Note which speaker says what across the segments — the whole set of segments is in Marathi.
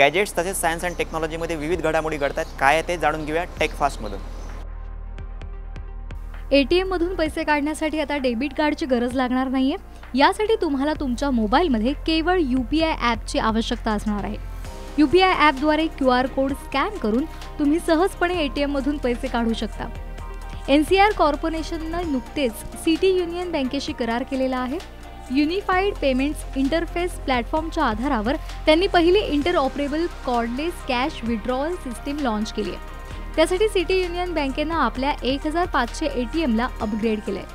Speaker 1: गॅजेट्स तसेच सायन्स अँड टेक्नॉलॉजीमध्ये विविध घडामोडी घडतात. काय आहे ते जाणून घेऊया टेक फास्टमधून.
Speaker 2: ATM मधून पैसे काढण्यासाठी आता डेबिट कार्डची गरज लागणार नाहीये. यासाठी तुम्हाला तुमच्या मोबाईलमध्ये केवळ UPI ॲपची आवश्यकता असणार आहे. UPI ॲपद्वारे QR कोड स्कॅन करून तुम्ही सहजपणे ATM मधून पैसे काढू शकता. NCR कॉर्पोरेशनने नुकतेच सिटी युनियन बँकेशी करार केलेला आहे. युनिफाईड पेमेंट्स इंटरफेस प्लॅटफॉर्मच्या आधारावर त्यांनी पहिली interoperable cardless cash withdrawal system launch केली आहे. त्यासाठी सिटी युनियन बँकेनं आपल्या 1500 ATMला अपग्रेड केलंय.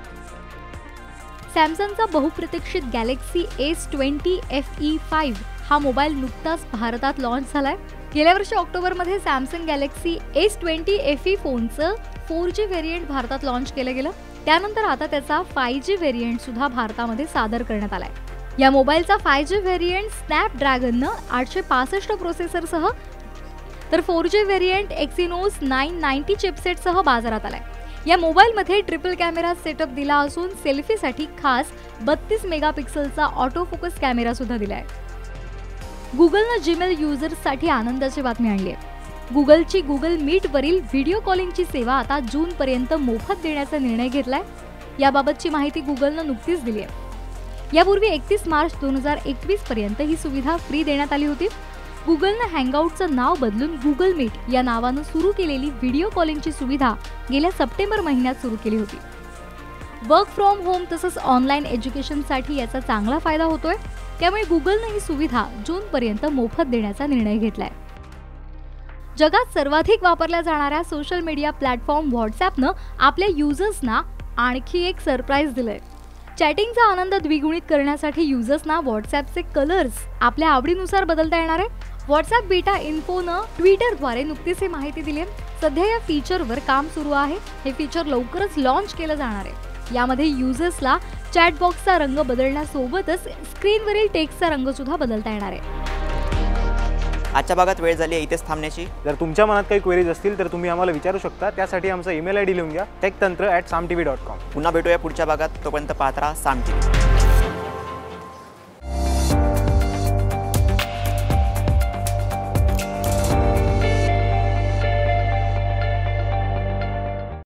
Speaker 2: सॅमसंगचा बहुप्रतीक्षित गॅलेक्सी S20 FE5 हा मोबाईल नुकताच भारतात लॉन्च झालाय. गेल्या वर्षी ऑक्टोबरमध्ये सॅमसंग गॅलेक्सी S20 FE फोनचं 4G व्हेरियंट भारतात लॉन्च केलं गेलं. त्यानंतर आता त्याचा 5G व्हेरियंट सुद्धा भारतामध्ये सादर करण्यात आलाय. या मोबाईलचा 5G व्हेरियंट स्नॅपड्रॅगननं 865 प्रोसेसरसह तर 4G व्हेरियंट एक्सिनोस 990 चिपसेटसह बाजारात आलाय. या मोबाईलमध्ये ट्रिपल कॅमेरा सेटअप दिला असून सेल्फीसाठी खास 32 मेगापिक्सलचा ऑटो फोकस कॅमेरा सुद्धा दिलाय. गुगलनं जीमेल युजर्ससाठी आनंदाची बातमी आणली आहे. गुगलची गुगल मीटवरील व्हिडिओ कॉलिंगची सेवा आता जूनपर्यंत मोफत देण्याचा निर्णय घेतलाय. याबाबतची माहिती गुगलनं नुकतीच दिली आहे. यापूर्वी 31 मार्च 2021 पर्यंत ही सुविधा फ्री देण्यात आली होती. गुगलनं हँगआउटचं नाव बदलून गुगल मीट या नावानं सुरू केलेली व्हिडिओ कॉलिंगची सुविधा गेल्या सप्टेंबर महिन्यात सुरू केली होती. वर्क फ्रॉम होम तसंच ऑनलाईन एज्युकेशनसाठी याचा चांगला फायदा होतोय. त्यामुळे गुगलनं ही सुविधा जूनपर्यंत मोफत देण्याचा निर्णय घेतलाय. जगात सर्वाधिक वापरल्या जाणाऱ्या सोशल मीडिया प्लॅटफॉर्म व्हॉट्सॲपनं आपल्या युजर्सना आणखी एक सरप्राईज दिलंय. चॅटिंगचा आनंद द्विगुणित करण्यासाठी युजर्सना व्हॉट्सॲपचे कलर्स आपल्या आवडीनुसार बदलता येणार आहे. व्हॉट्सॲप बीटा इन्फोनं ट्विटरद्वारे नुकतीच ही माहिती दिली आहे. सध्या या फीचरवर काम सुरू आहे. हे फीचर लवकरच लॉन्च केलं जाणार आहे. यामध्ये युजर्सला चॅटबॉक्सचा रंग बदलण्यासोबतच स्क्रीनवरील टेक्स्टचा रंग सुद्धा बदलता येणार आहे.
Speaker 1: आजच्या भागात वेळ झाली आहे इथेच थांबण्याची.
Speaker 3: जर तुमच्या मनात काही क्वेरीज असतील तर तुम्ही आम्हाला विचारू शकता. त्यासाठी आमचा ईमेल ID लिहून घ्या techtantra@samtv.com.
Speaker 1: पुन्हा भेटूया पुढच्या भागात. तोपर्यंत पाहत राहा साम TV.